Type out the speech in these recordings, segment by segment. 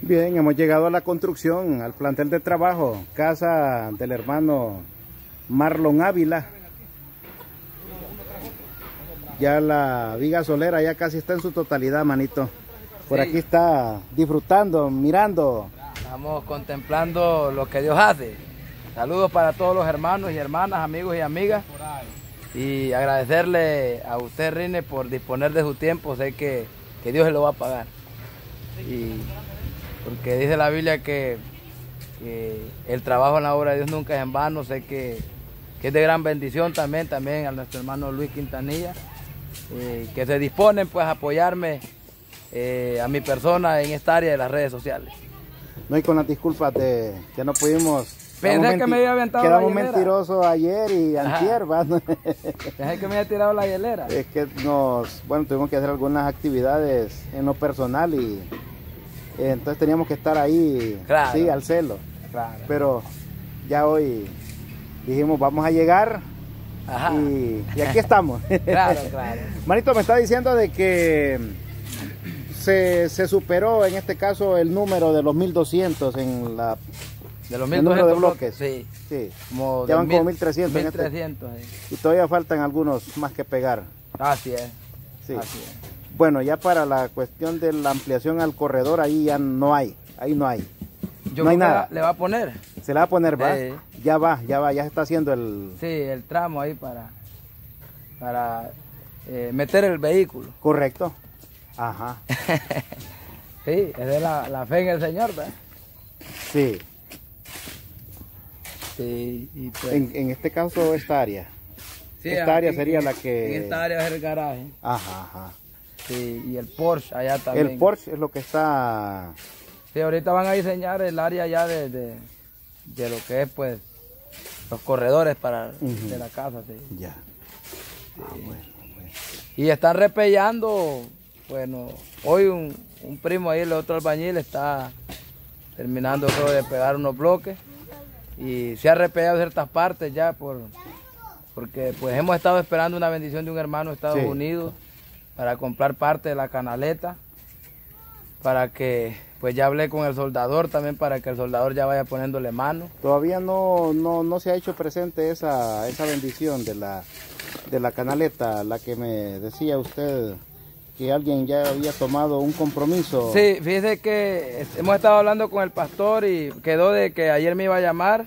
Bien, hemos llegado a la construcción, al plantel de trabajo, casa del hermano Marlon Ávila. Ya la viga solera ya casi está en su totalidad, manito. Por aquí está disfrutando, mirando. Estamos contemplando lo que Dios hace. Saludos para todos los hermanos y hermanas, amigos y amigas. Y agradecerle a usted, Rine, por disponer de su tiempo. Sé que Dios se lo va a pagar. Y porque dice la Biblia que el trabajo en la obra de Dios nunca es en vano. Sé que es de gran bendición también a nuestro hermano Luis Quintanilla, que se disponen pues a apoyarme a mi persona en esta área de las redes sociales. No, y con las disculpas de que no pudimos. Pensé que me había aventado la hielera. Quedamos mentirosos ayer y antier, ¿verdad? Pensé que me había tirado la hielera. Es que tuvimos que hacer algunas actividades en lo personal y entonces teníamos que estar ahí, claro, sí, al celo. Claro. Pero ya hoy dijimos, vamos a llegar. Ajá. Y aquí estamos. Claro, claro. Manito, me está diciendo de que se superó en este caso el número de los 1200 en la... De los el número de bloques. Sí. Sí. Ya van como 1300. 1300. Y todavía faltan algunos más que pegar. Así es. Sí. Así es. Bueno, ya para la cuestión de la ampliación al corredor, ahí ya no hay. Ahí no hay. Yo no hay creo nada. Que le va a poner. Se le va a poner, ¿va? Ya se está haciendo el... Sí, el tramo ahí para meter el vehículo. Correcto. Ajá. Sí, es de la fe en el Señor, ¿verdad? Sí. Sí, y pues, en este caso, esta área. Sí, esta área sería la que... En esta área es el garaje. Ajá. Sí, y el Porsche allá también. El Porsche es lo que está... Sí, ahorita van a diseñar el área ya de lo que es, pues, los corredores de la casa, sí. Ya. Sí. Bueno. Y están repellando, bueno, hoy un primo ahí, el otro albañil, está terminando creo, de pegar unos bloques. Y se ha repellado ciertas partes ya porque pues hemos estado esperando una bendición de un hermano de Estados Unidos para comprar parte de la canaleta, para que pues ya hablé con el soldador también para que el soldador ya vaya poniéndole mano. Todavía no se ha hecho presente esa bendición de la canaleta, la que me decía usted que alguien ya había tomado un compromiso. Sí, fíjese que hemos estado hablando con el pastor y quedó de que ayer me iba a llamar,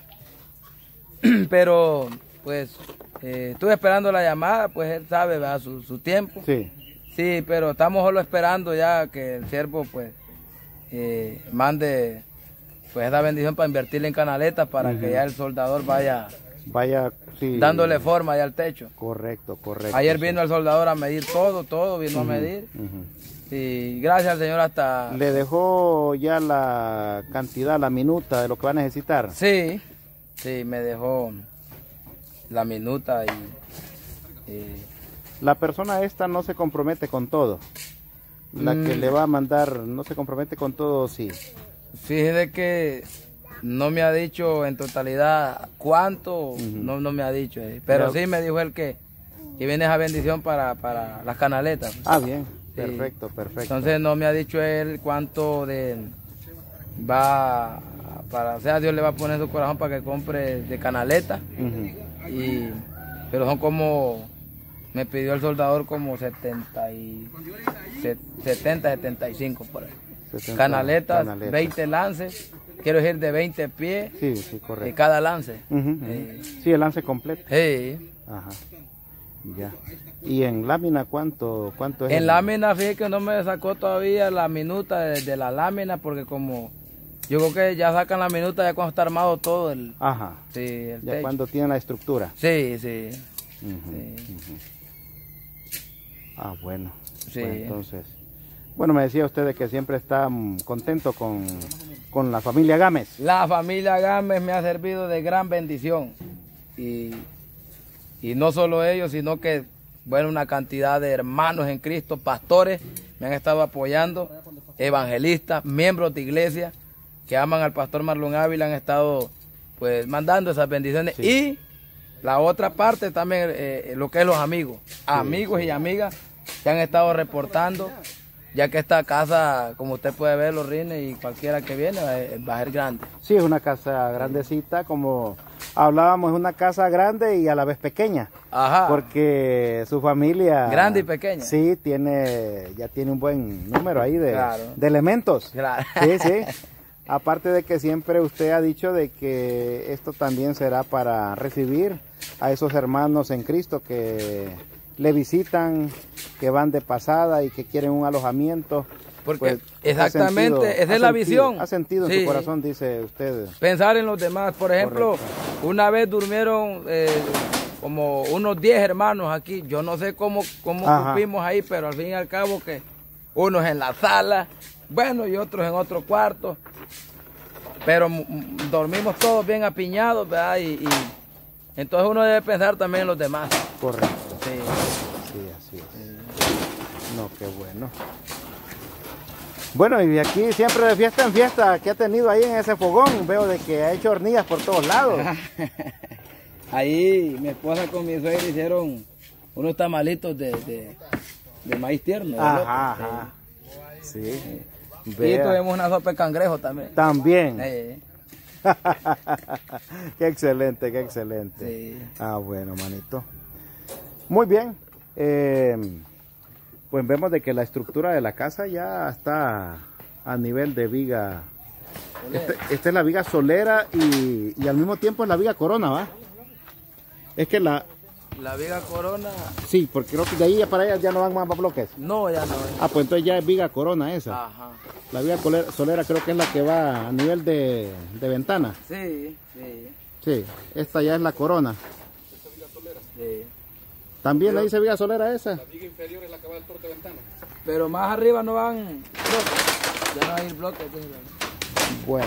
pero pues estuve esperando la llamada, pues él sabe, ¿verdad? Su tiempo. Sí. Sí, pero estamos solo esperando ya que el siervo pues mande pues esa bendición para invertirle en canaletas para que ya el soldador vaya sí, dándole forma ya al techo. Correcto. Ayer vino el soldador a medir todo vino a medir. Y gracias al Señor hasta... ¿Le dejó ya la cantidad, la minuta de lo que va a necesitar? Sí, me dejó la minuta y... La persona esta no se compromete con todo. La que le va a mandar no se compromete con todo, sí. Fíjese que no me ha dicho en totalidad cuánto, no me ha dicho, pero sí me dijo él que viene esa bendición para las canaletas. Ah, bien, sí. Perfecto. Entonces no me ha dicho él cuánto va, o sea, Dios le va a poner en su corazón para que compre de canaleta, pero son como, me pidió el soldador como 75 por ahí. Canaletas, 20 lances. Quiero decir de 20 pies, sí, correcto. Cada lance. Sí, el lance completo. Sí. Ajá. Ya. ¿Y en lámina cuánto es? En lámina, fíjate que no me sacó todavía la minuta de la lámina, porque como yo creo que ya sacan la minuta ya cuando está armado todo el... Ajá. Sí, el ya techo. cuando tiene la estructura. Sí. Ah, bueno. Sí. Pues entonces... Bueno, me decía usted de que siempre está contento con la familia Gámez. La familia Gámez me ha servido de gran bendición. Y no solo ellos, sino que, bueno, una cantidad de hermanos en Cristo, pastores, me han estado apoyando, evangelistas, miembros de iglesia, que aman al pastor Marlon Ávila, han estado, pues, mandando esas bendiciones. Sí. Y la otra parte también, lo que es los amigos, y amigas, que han estado reportando ya que esta casa, como usted puede ver, los rines y cualquiera que viene, va a ser grande. Sí, es una casa grandecita, como hablábamos, es una casa grande y a la vez pequeña. Ajá. Porque su familia... Grande y pequeña. Sí, ya tiene un buen número ahí Claro. de elementos. Claro. Sí, sí. Aparte de que siempre usted ha dicho de que esto también será para recibir a esos hermanos en Cristo que le visitan, que van de pasada y que quieren un alojamiento. Porque pues, exactamente, esa es la visión. Ha sentido en Sí. su corazón, dice usted. Pensar en los demás. Por ejemplo, Correcto. una vez durmieron como unos 10 hermanos aquí. Yo no sé cómo supimos ahí, pero al fin y al cabo que unos en la sala, bueno, y otros en otro cuarto. Pero dormimos todos bien apiñados, ¿verdad? Y entonces uno debe pensar también en los demás. Correcto. Sí. Sí, así es. No, qué bueno. Bueno, y aquí siempre de fiesta en fiesta, ¿qué ha tenido ahí en ese fogón? Veo de que ha hecho hornillas por todos lados. Ahí mi esposa con mi suegra hicieron unos tamalitos de maíz tierno. Ajá, ajá. Sí. Y Vea. tuvimos una sopa de cangrejo también. También. Sí. Qué excelente, qué excelente. Sí. Ah, bueno, manito. Muy bien. Pues vemos de que la estructura de la casa ya está a nivel de viga. Esta es la viga solera y al mismo tiempo es la viga corona, ¿va? Es que La viga corona, sí, porque creo que de ahí para allá ya no van más bloques. no, ya no. Ah, pues entonces ya es viga corona esa. Ajá. La viga solera creo que es la que va a nivel de ventana. Sí, sí, Sí, esta ya es la corona. sí. También le dice viga solera esa. La viga inferior es la que va del torte de ventana. Pero más arriba no van bloques. Ya no hay bloques. Bueno.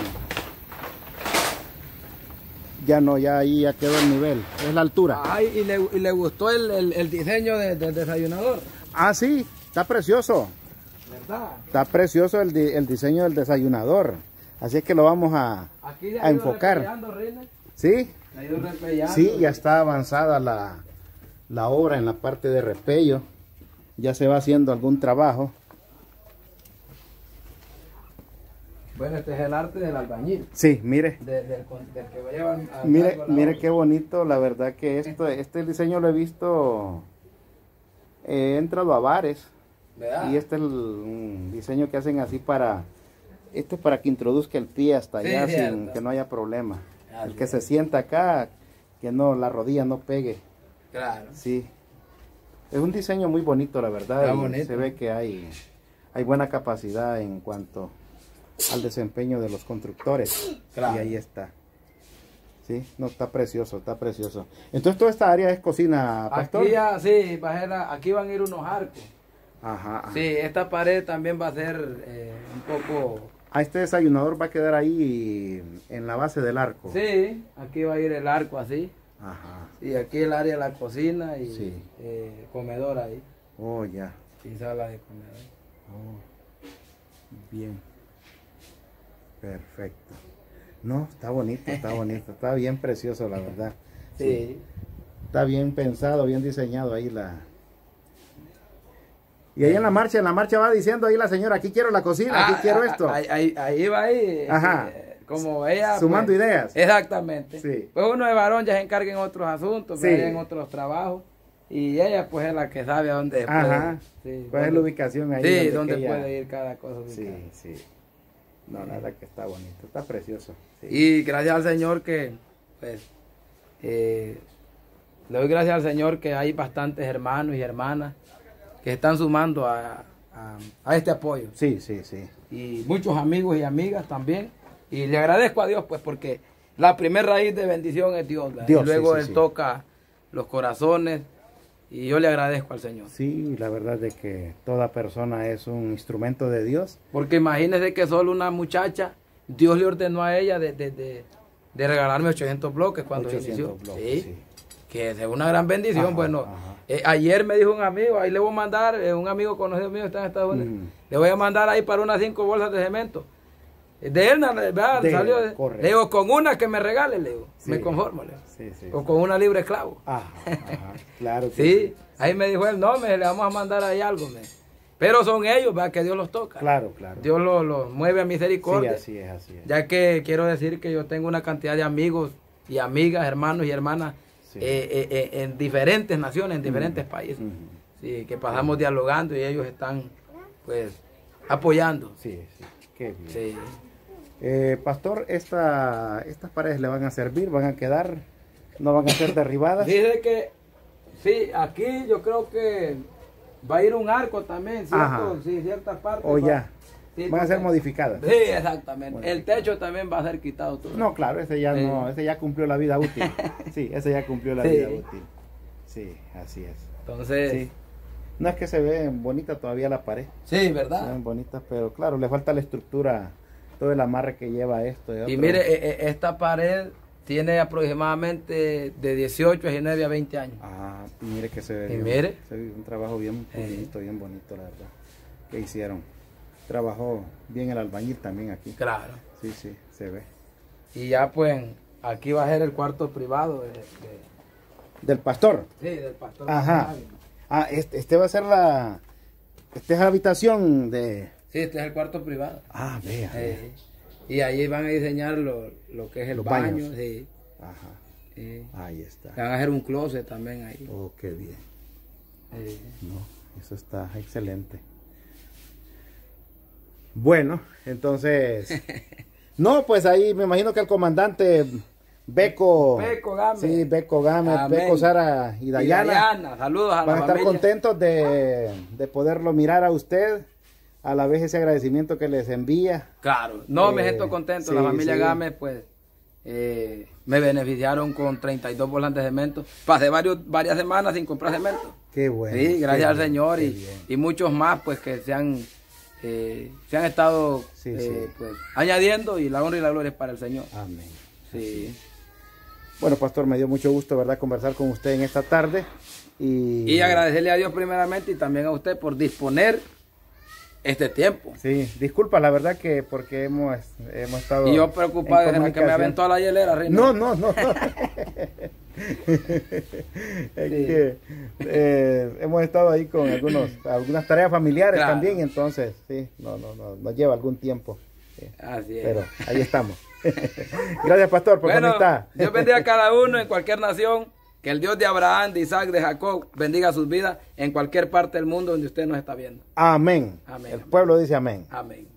Ya no, ya ahí ya quedó el nivel. Es la altura. Ay, y le gustó el diseño del desayunador, Ah, sí, está precioso. ¿verdad? Está precioso el diseño del desayunador. Así es que lo vamos Aquí se a enfocar. repellando, Reina. ¿Sí? Se ha ido repellando. Sí, ya está avanzada la obra en la parte de repello. Ya se va haciendo algún trabajo. Bueno, este es el arte del albañil. Sí, mire. Del que va a llevar a Mire, cargo la mire obra. qué bonito, la verdad que este diseño lo he visto, he entrado a bares ¿Verdad? y este es un diseño que hacen así esto es para que introduzca el pie hasta Sí, allá sin cierto. que no haya problema. Así El que es. se sienta acá, que no, la rodilla no pegue, Claro. sí. Es un diseño muy bonito, la verdad, Está y bonito. se ve que hay buena capacidad en cuanto al desempeño de los constructores. Claro. Y ahí está. Sí, no, está precioso, está precioso. Entonces toda esta área es cocina, pastor. Aquí ya, sí, aquí van a ir unos arcos. Ajá, ajá. Sí, esta pared también va a ser un poco... Ah, este desayunador va a quedar ahí en la base del arco. Sí, aquí va a ir el arco así. Ajá. Y aquí el área de la cocina y Sí. comedor ahí. Oh, ya. Y sala de comedor. Oh. Bien. Perfecto. No, está bonito, está bien precioso, la verdad. Sí. Está bien pensado, bien diseñado ahí Y ahí en la marcha va diciendo ahí la señora, aquí quiero la cocina, aquí quiero esto. Ahí va ahí. Ajá. Como ella. Sumando pues, ideas. Exactamente. Sí. Pues uno de varón ya se encarga en otros asuntos, Sí. en otros trabajos. Y ella pues es la que sabe a dónde Ajá. puede. Sí, ¿Cuál es la ubicación ahí? Sí, donde dónde que ella- puede ir cada cosa. ubicada. Sí, sí. No, la verdad que está bonito, está precioso. Sí. Y gracias al Señor que, pues, le doy gracias al Señor que hay bastantes hermanos y hermanas que están sumando a este apoyo. Sí, sí, sí. Y muchos amigos y amigas también. Y le agradezco a Dios, pues, porque la primera raíz de bendición es Dios. ¿verdad? Dios, y luego sí, sí, Él sí. toca los corazones. Y yo le agradezco al Señor. Sí, la verdad de que toda persona es un instrumento de Dios. Porque imagínese que solo una muchacha, Dios le ordenó a ella de regalarme 800 bloques cuando 800 inició. bloques, Sí. sí. Que es una gran bendición. Ajá, Bueno, ajá. ayer me dijo un amigo, ahí le voy a mandar, un amigo conocido mío está en Estados Unidos, Mm. le voy a mandar ahí para unas 5 bolsas de cemento. De él, ¿verdad? De él, Salió. correcto. Le digo, con una que me regale, le digo, Sí. me conformo, le digo. Sí, sí. O con una libre esclavo. Ajá, ajá, claro que Sí, ahí me dijo él, no, le vamos a mandar ahí algo. Pero son ellos, ¿verdad? Que Dios los toca. Claro, claro. Dios los mueve a misericordia. Sí, así es, así es. Ya que quiero decir que yo tengo una cantidad de amigos y amigas, hermanos y hermanas Sí. en diferentes naciones, en diferentes países. Sí, que pasamos dialogando y ellos están, pues, apoyando. Sí, sí, qué bien. Sí. Pastor, estas paredes le van a servir, van a quedar, no van a ser derribadas. Dice que, sí, aquí yo creo que va a ir un arco también, Ajá. ¿cierto? Sí, ciertas partes. O ya, Sí, van a ser porque- modificadas. Sí, exactamente. El techo también va a ser quitado todo. No, claro, ese ya Sí. no, ese ya cumplió la vida útil. Sí, ese ya cumplió la Sí. vida útil. Sí, así es. Entonces, Sí. No es que se ve bonita todavía la pared, sí, se ¿verdad? ven bonitas, pero claro, le falta la estructura, todo el amarre que lleva esto. Y otro. mire, esta pared tiene aproximadamente de 18 a 19 a 20 años. Ah, y mire que se ve Y bien, mire. se ve un trabajo bien bonito, la verdad, que hicieron. Trabajó bien el albañil también aquí. Claro. Sí, sí, se ve. Y ya pues aquí va a ser el cuarto privado Del pastor. sí, del pastor. Ajá. Ah, este va a ser esta es la habitación de... Sí, este es el cuarto privado. Ah, vea. Y ahí van a diseñar lo que es el Los baño. baños. Sí. Ajá, Sí. ahí está. Van a hacer un closet también ahí. Oh, qué bien. Sí. No, eso está excelente. Bueno, entonces... No, pues ahí me imagino que el comandante Beco... Beco Gámez. Sí, Beco Gámez, Amén. Beco, Sara y Y Dayana. saludos a Van a la estar familia. contentos de poderlo mirar a usted, a la vez ese agradecimiento que les envía. Claro, no me Eh, siento contento. sí, La familia sí. Gámez, pues, me beneficiaron con 32 volantes de cemento. Pasé varias semanas sin comprar cemento. Qué bueno. Sí, gracias qué al bien, Señor qué y, bien. y muchos más, pues, que se han estado Sí, sí. pues, añadiendo y la honra y la gloria es para el Señor. Amén. Sí. Bueno, pastor, me dio mucho gusto, ¿verdad?, conversar con usted en esta tarde. Y agradecerle a Dios primeramente y también a usted por disponer este tiempo. Sí, disculpa, la verdad que porque hemos estado... Y yo preocupado en de que me comunicación. aventó a la hielera, Reina. No, no, no. no. Es que hemos estado ahí con algunas tareas familiares Claro. también, entonces, sí, no, nos lleva algún tiempo. Sí, Así es. pero ahí estamos. Gracias, pastor, por Bueno, conectar. Dios bendiga a cada uno en cualquier nación. Que el Dios de Abraham, de Isaac, de Jacob bendiga sus vidas en cualquier parte del mundo donde usted nos está viendo. Amén. Amén, El amén. pueblo dice amén. Amén.